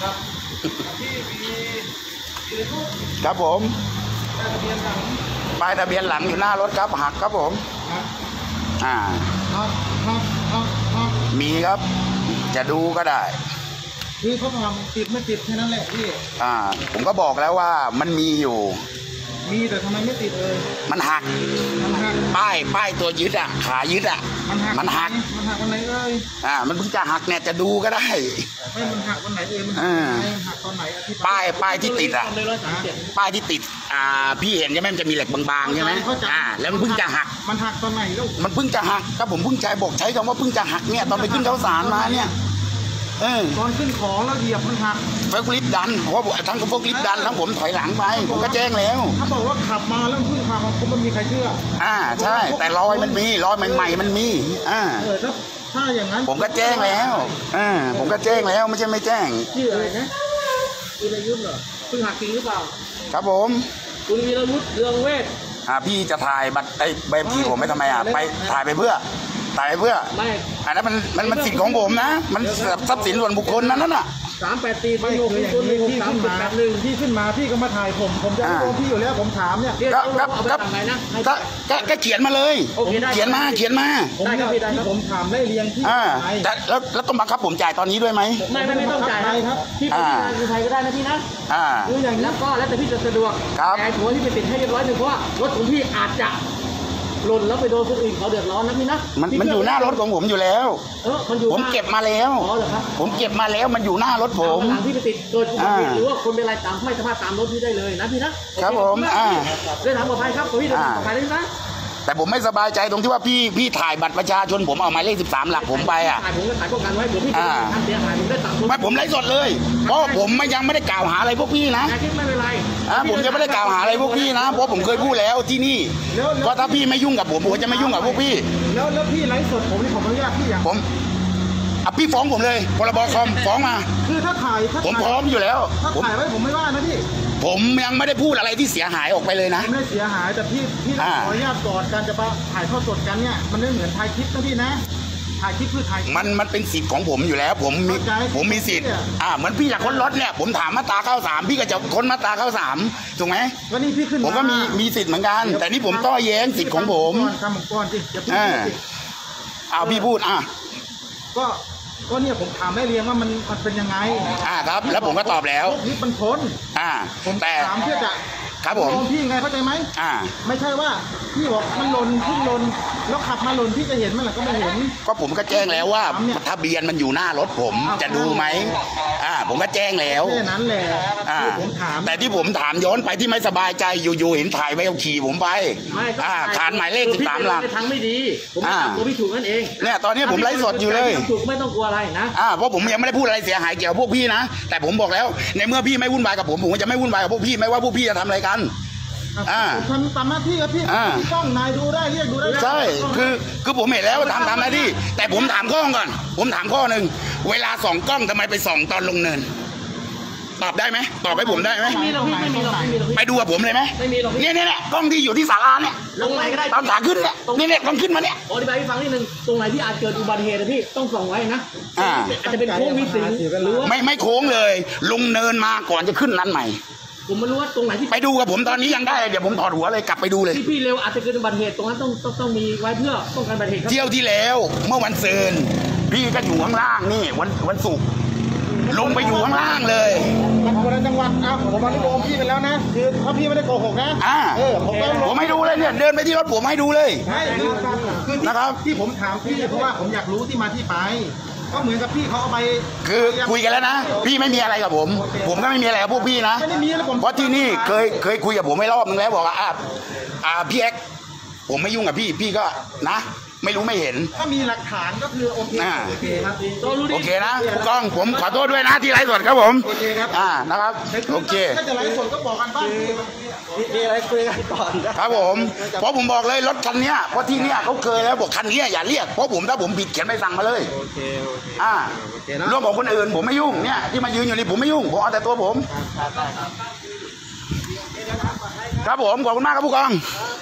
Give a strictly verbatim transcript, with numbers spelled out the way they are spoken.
ครับที่มีมีรูปครับผมป้ายทะเบียนหลังป้ายทะเบียนหลังอยู่หน้ารถครับหักครับผมครับอ่าครับครับครับครับมีครับจะดูก็ได้คือเขาทำติดไม่ติดแค่นั้นแหละพี่อ่าผมก็บอกแล้วว่ามันมีอยู่มีแต่ทำไมไม่ติดเลยมันหักมันหักป้ายป้ายตัวยึดอ่ะขายึดอ่ะมันหักมันหักมันหักวันไหนเลยอ่ามันเพิ่งจะหักเนี่ยจะดูก็ได้ไม่มันหักวันไหนเองมันหักตอนไหนป้ายป้ายที่ติดอ่ะป้ายที่ติดอ่าพี่เห็นใช่ไหมมันจะมีเหล็กบางๆใช่ไหมอ่าแล้วมันเพิ่งจะหักมันหักตอนไหนลูกมันเพิ่งจะหักก็ผมเพิ่งใจบอกใช้คำว่าเพิ่งจะหักเนี่ยตอนไปขึ้นเขาสารมาเนี่ยเออตอนขึ้นของแล้วเหยียบมันหักเฟิร์กลิฟดันเพราะว่าทั้งเฟิร์กลิฟดันทั้งผมถอยหลังไปผมก็แจ้งแล้วถ้าบอกว่าขับมาแล้วขึ้นมาผมไม่มีใครเชื่ออ่าใช่แต่รอยมันมีรอยใหม่ๆมันมีอ่าเออถ้าถ้าอย่างนั้นผมก็แจ้งแล้วอ่าผมก็แจ้งแล้วไม่ใช่ไม่แจ้งชื่ออะไรนะวีรยุทธ์เหรอเพิ่งหักจริงหรือเปล่าครับผมคุณวีรยุทธ์เรืองเวชอ่าพี่จะถ่ายบัตรไอ้ใบขับขี่ผมไม่ทำไมอ่ะไปถ่ายไปเพื่อถ่ายเพื่อไม่อันนั้นมันมันมันสิทธิ์ของผมนะมันทรัพย์สินส่วนบุคคลนั้นน่ะสามแปดตีไม่คืออย่างนี้พี่ขึ้นมาพี่ขึ้นมาพี่ก็มาถ่ายผมผมจะโดนพี่อยู่แล้วผมถามเนี่ยก็ก็ก็ก็ก็เขียนมาเลยเขียนมาเขียนมาได้ครับพี่ได้ครับผมถามได้เรียงที่อ่าแล้วแล้วต้องบังคับผมจ่ายตอนนี้ด้วยไหมไม่ไม่ไม่ต้องจ่ายครับพี่ไปที่ไทยก็ได้นะพี่นะอ่าคืออย่างนี้ก็แล้วแต่พี่จะสะดวกแต่หัวที่ไปติดให้เรียบร้อยหนึ่งเพราะว่ารถของพี่อาจจะหล่นแล้วไปโดนคนอื่นเขาเดือดร้อนนะพี่นะมันมันอยู่หน้ารถของผมอยู่แล้วเออมันอยู่ผมเก็บมาแล้วอ๋อเหรอครับผมเก็บมาแล้วมันอยู่หน้ารถผมหลังพี่ไปติดโดยหรือว่าคนเป็นอะไรตามไม่สามารถตามรถพี่ได้เลยนะพี่นะครับผมอ่าเดินทางปลอดภัยครับพี่เดินทางปลอดภัยเลยนะแต่ผมไม่สบายใจตรงที่ว่าพี่พี่ถ่ายบัตรประชาชนผมเอาหมายเลขสิบสามหลักผมไปอ่ะถ่ายผมก็ถ่ายป้องกันไว้ผมพี่ทำเสียหายผมได้ตังค์ไม่ผมไลฟ์สดเลยเพราะผมไม่ยังไม่ได้กล่าวหาอะไรพวกพี่นะไม่เป็นไรอ่าผมจะไม่ได้กล่าวหาอะไรพวกพี่นะเพราะผมเคยพูดแล้วที่นี่ว่าถ้าพี่ไม่ยุ่งกับผมผมจะไม่ยุ่งกับพวกพี่แล้วแล้วพี่ไลฟ์สดผมนี่ผมอนุญาตพี่อย่างผมอ่ะพี่ฟ้องผมเลยพรบคอมฟ้องมาคือถ้าถ่ายผมพร้อมอยู่แล้วถ้าถ่ายไว้ผมไม่ว่านะพี่ผมยังไม่ได้พูดอะไรที่เสียหายออกไปเลยนะไม่เสียหายแต่พี่พี่ขออนุญาตก่อนการจะมาถ่ายทอดสดกันเนี่ยมันไม่เหมือนถ่ายคลิปนะพี่นะถ่ายคลิปเพื่อถ่ายมันมันเป็นสิทธิ์ของผมอยู่แล้วผมมีผมมีสิทธิ์อ่าเหมือนพี่อยากค้นรถเนี่ยผมถามมาตราเก้าสามพี่ก็จะค้นมาตราเก้าสามถูกไหมวันนี้พี่ขึ้นผมก็มีมีสิทธิ์เหมือนกันแต่นี่ผมต้อแย้งสิทธิ์ของผมทำก่อนสิอ่าเอาพี่พูดอ่ะก็ก็เนี่ยผมถามได้เรียงว่ามันมันเป็นยังไงอ่าครับแล้วผมก็ตอบแล้วนี่มันพ้นอ่าผมแต่ถามเพื่อจะครับผมพี่ไงเข้าใจไหมอ่าไม่ใช่ว่าพี่บอกมันหล่นขึ้นหล่นแล้วขับมาหล่นพี่จะเห็นมันหรือก็ไม่เห็นก็ผมก็แจ้งแล้วว่าทะเบียนมันอยู่หน้ารถผมจะดูไหมอ่าผมก็แจ้งแล้วแค่นั้นแหละอ่าแต่ที่ผมถามย้อนไปที่ไม่สบายใจอยู่ๆเห็นถ่ายไว้เอาขี่ผมไปอ่าฐานหมายเลขสิบสามหลักทางไม่ดีผมทำตัวพี่ถูกนั่นเองเนี่ยตอนนี้ผมไลฟ์สดอยู่เลยถูกไม่ต้องกลัวอะไรนะอ่าเพราะผมยังไม่ได้พูดอะไรเสียหายเกี่ยวกับพวกพี่นะแต่ผมบอกแล้วในเมื่อพี่ไม่วุ่นวายกับผมผมจะไม่วุ่นวายกับพวกพี่ไม่ว่าพวกพี่จะทำอะไรกันอ่าทำตามหน้าที่ครับพี่กล้องนายดูได้เรียกดูได้ใช่คือคือผมเห็นแล้วทำตามหน้าที่แต่ผมถามข้อก่อนผมถามข้อหนึ่งเวลาส่องกล้องทำไมไปส่องตอนลงเนินตอบได้ไหมตอบให้ผมได้ไหมไม่มีหรอกไม่มีหรอกไปดูกับผมเลยไหมไม่มีหรอกเนี่ยเนี่ยกล้องที่อยู่ที่ศาลาเนี่ยลงไหนก็ได้ตอนขาขึ้นเนี่ยนี่เนี่ยต้องขึ้นมาเนี่ยอธิบายให้ฟังนิดนึงตรงไหนที่อาจเกิดอุบัติเหตุนะพี่ต้องส่องไว้นะอ่าอาจจะเป็นโค้งมีสิงหรือว่าไม่ไม่โค้งเลยลงเนินมาก่อนจะขึ้นนั้นใหม่ผมไม่รู้ว่าตรงไหนที่ไปดูกับผมตอนนี้ยังได้เดี๋ยวผมถอดหัวเลยกลับไปดูเลยที่พี่เร็วอาจจะเกิดอุบัติเหตุตรงนั้นต้องต้องต้องมีไว้เพื่อป้องกันอุบัติเหตุเที่ยวที่แล้วเมื่อวันเสาร์พี่ก็อยู่ข้างล่างนี่วันวันศุกร์ลงไปอยู่ข้างล่างเลยวันจังหวัดอ่ะผมมาดูโอมพี่ไปแล้วนะคือถ้าพี่ไม่ได้โกหกนะอ่าเออผมผมให้ดูเลยเนี่ยเดินไปที่รถผมให้ดูเลยใช่คือนะครับที่ผมถามพี่เพราะว่าผมอยากรู้ที่มาที่ไปก็เหมือนกับพี่เขาเอาไปคือคุยกันแล้วนะพี่ไม่มีอะไรกับผมผมก็ไม่มีอะไรกับพวกพี่นะเพราะที่นี่เคยเคยคุยกับผมไม่รอบนึงแล้วบอกว่าอ่าพี่เอ็กผมไม่ยุ่งกับพี่พี่ก็นะไม่รู้ไม่เห็นถ้ามีหลักฐานก็คือโอเคโอเคครับโอเคนะผู้กองผมขอโทษด้วยนะที่ไลฟ์สดครับผมโอเคครับอ่านะครับโอเคถ้าจะไลฟ์สดก็บอกกันบ้างมีอะไรคุยกันก่อนครับผมเพราะผมบอกเลยรถคันนี้เพราะที่เนี้ยเขาเคยแล้วบอกคันนี้อย่าเรียกเพราะผมถ้าผมผิดเขียนใบสั่งมาเลยโอเคโอเคอ่าเรื่องของคนอื่นผมไม่ยุ่งเนี่ยที่มายืนอยู่นี่ผมไม่ยุ่งผมเอาแต่ตัวผมครับผมขอบคุณมากครับผู้กอง